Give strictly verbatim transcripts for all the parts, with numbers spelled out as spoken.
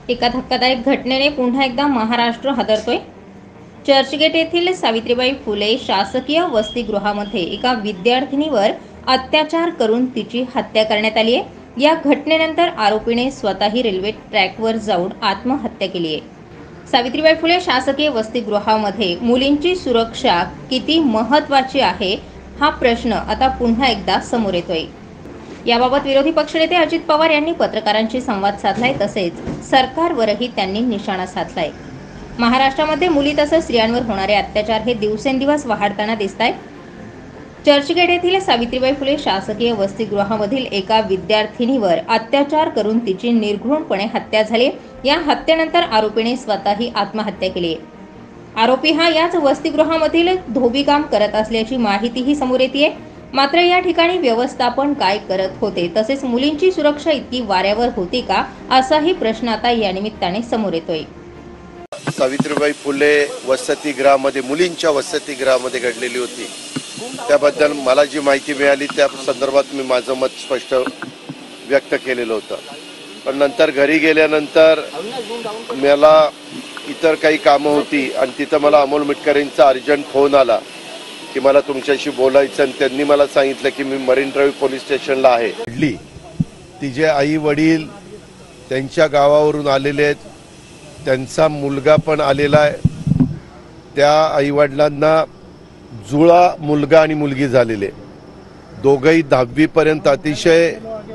एका धक्कादायक घटनेने पुन्हा एकदा महाराष्ट्र हादरतोय। चर्चगेट येथील सावित्रीबाई फुले शासकीय वसतिगृहामध्ये एका विद्यार्थिनीवर अत्याचार करून तिची हत्या करण्यात आली आहे। या घटनेनंतर आरोपीने स्वतःही रेल्वे ट्रॅकवर जाऊन आत्महत्या केली आहे। सावित्रीबाई फुले शासकीय वसतिगृहामध्ये मुलींची सुरक्षा किती महत्त्वाची आहे हा प्रश्न आता पुन्हा एकदा समोर येतोय। याबाबत विरोधी पक्षनेते अजित पवार यांनी पत्रकारांशी संवाद साधलाय, तसेच सरकारवरही त्यांनी निशाणा साधलाय। महाराष्ट्रामध्ये मुली तसंच स्त्रियांवर होणारे अत्याचार हे दिवसेंदिवस वाढताना दिसतायत। चर्चगेट येथील सावित्रीबाई फुले शासकीय वसतिगृहामधील एका विद्यार्थिनीवर अत्याचार करून तिची निर्घृणपणे हत्या झाली। या हत्येनंतर आरोपीने स्वतःही आत्महत्या केली। आरोपी हा याच वसतिगृहामधील धोबीकाम करत असल्याची माहितीही समोर येते। मात्र या ठिकाणी व्यवस्थापन काय करत होते, तसेच मुलींची सुरक्षा इतकी वाऱ्यावर होती का, असाही प्रश्न आता या निमित्ताने समोर येतोय। सावित्रीबाई फुले वसतिगृहामध्ये मुलींच्या वसतिगृहामध्ये घडलेली होती, त्याबद्दल मला जी माहिती मिळाली त्या संदर्भात मी माझं मत स्पष्ट व्यक्त केलेलं होतं। पण नंतर घरी गेल्यानंतर मला इतर काही कामं होती आणि तिथं मला अमोल मिटकरेंचा अर्जंट फोन आला की मला तुमच्याशी बोलायचं, आणि त्यांनी मला सांगितलं की मी मरीन ड्राईव्ह पोलीस स्टेशनला आहे। घडली तिचे आई वडील त्यांच्या गावावरून आलेले आहेत, त्यांचा मुलगा पण आलेला आहे। त्या आई वडिलांना जुळा मुलगा आणि मुलगी झालेले, दोघंही दहावी पर्यंत अतिशय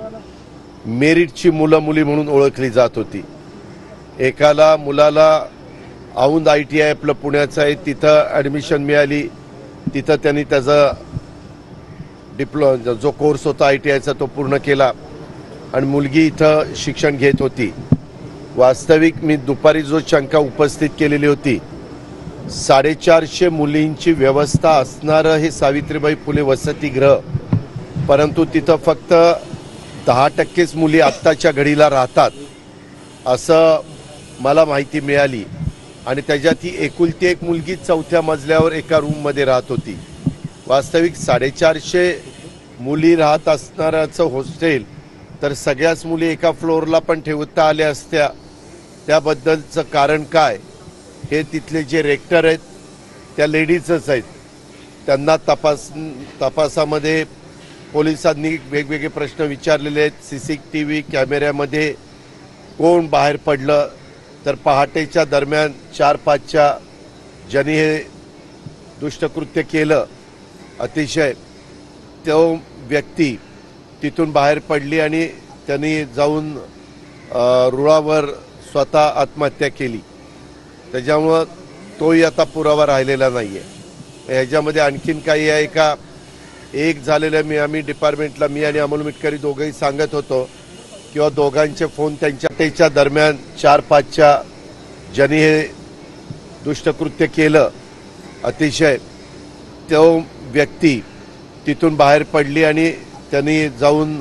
मेरिटची मुलं मुली म्हणून ओळखली जात होती। एकाला मुलाला औंध आय टी आय आपलं पुण्याचं आहे, तिथं ॲडमिशन मिळाली, तिथं त्यांनी त्याचा डिप्लो जो कोर्स होता आय टी आयचा तो पूर्ण केला, आणि मुलगी इथं शिक्षण घेत होती। वास्तविक मी दुपारी जो शंका उपस्थित केलेली होती, साडेचारशे मुलींची व्यवस्था असणारं हे सावित्रीबाई फुले वसतिगृह, परंतु तिथं फक्त दहा टक्केच मुली आत्ताच्या घडीला राहतात असं मला माहिती मिळाली, आणि त्याच्यात ही एकुलती एक मुलगी चौथ्या मजल्यावर एका रूममध्ये राहत होती। वास्तविक साडेचारशे मुली राहत असणाऱ्याचं हॉस्टेल तर सगळ्याच मुली एका फ्लोअरला पण ठेवता आल्या असत्या, त्याबद्दलचं कारण काय हे तिथले जे रेक्टर आहेत त्या लेडीजच आहेत। त्यांना तपास तपासामध्ये पोलिसांनी वेगवेगळे प्रश्न विचारलेले आहेत। सी सी टी व्ही कॅमेऱ्यामध्ये कोण बाहेर पडलं तर पहाटेच्या दरम्यान चार पाचच्या ज्यांनी हे दुष्टकृत्य केलं अतिशय, तो व्यक्ती तिथून बाहेर पडली आणि त्यांनी जाऊन रुळावर स्वतः आत्महत्या केली। त्याच्यामुळं तोही आता पुरावा राहिलेला नाही आहे। ह्याच्यामध्ये आणखीन काही आहे का, एक झालेलं मी आम्ही डिपार्टमेंटला मी आणि अमोल मिटकरी दोघंही सांगत होतो किंवा दोघांचे फोन त्यांच्या त्याच्या दरम्यान चार पाचच्या ज्यांनी हे दुष्टकृत्य केलं अतिशय, तो व्यक्ती तिथून बाहेर पडली आणि त्यांनी जाऊन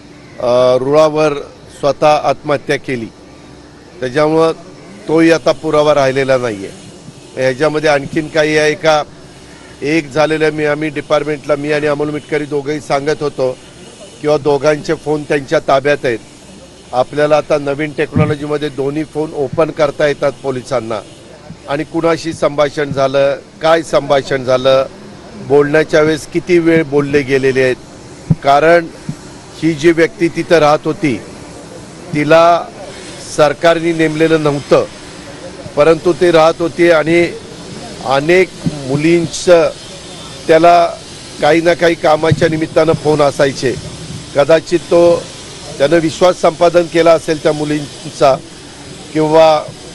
रुळावर स्वतः आत्महत्या केली। त्याच्यामुळं तोही आता पुरावा राहिलेला नाही आहे। ह्याच्यामध्ये आणखीन काही आहे का, एक झालेलं मी आम्ही डिपार्टमेंटला मी आणि अमोल मिटकरी दोघंही सांगत होतो किंवा दोघांचे फोन त्यांच्या ताब्यात आहेत। आपल्याला आता नवीन टेक्नॉलॉजीमध्ये दोन्ही फोन ओपन करता येतात पोलिसांना, आणि कुणाशी संभाषण झालं, काय संभाषण झालं, बोलण्याच्या वेळेस किती वेळ बोलले गेलेले आहेत। कारण ही जी व्यक्ती तिथं राहत होती तिला सरकारने नेमलेलं नव्हतं, परंतु ते राहत होती आणि अनेक मुलींचं त्याला काही ना काही कामाच्या निमित्तानं फोन असायचे। कदाचित तो त्यानं विश्वास संपादन केला असेल त्या मुलींचा, किंवा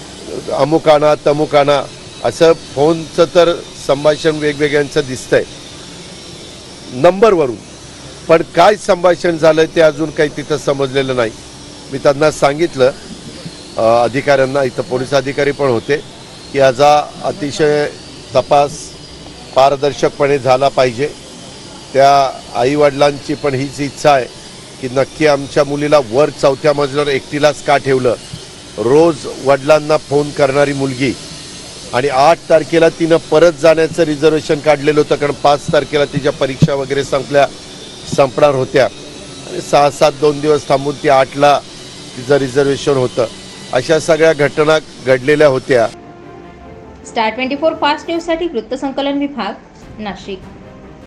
अमुकाना तमुकाना असं फोनचं तर संभाषण वेगवेगळ्यांचं दिसतंय नंबरवरून, पण काय संभाषण झालं ते अजून काही तिथं समजलेलं नाही। मी त्यांना सांगितलं अधिकाऱ्यांना, इथं पोलीस अधिकारी पण होते, की याचा अतिशय तपास पारदर्शकपणे झाला पाहिजे। त्या आईवडिलांची पण हीच इच्छा आहे की नक्की आमच्या मुलीला वर चौथ्या मजल्यावर एकटीलाच का ठेवलं। रोज वडिलांना फोन करणारी मुलगी, आणि आठ तारखेला तिनं परत जाण्याचं रिझर्वेशन काढलेलं होतं, कारण पाच तारखेला तिच्या परीक्षा वगैरे संपल्या संपणार होत्या, आणि सहा सात दोन दिवस थांबून ती आठला तिचं रिझर्वेशन होतं। अशा सगळ्या घटना घडलेल्या होत्या. Star twenty four fast news साठी वृत्तसंकलन विभाग, नाशिक.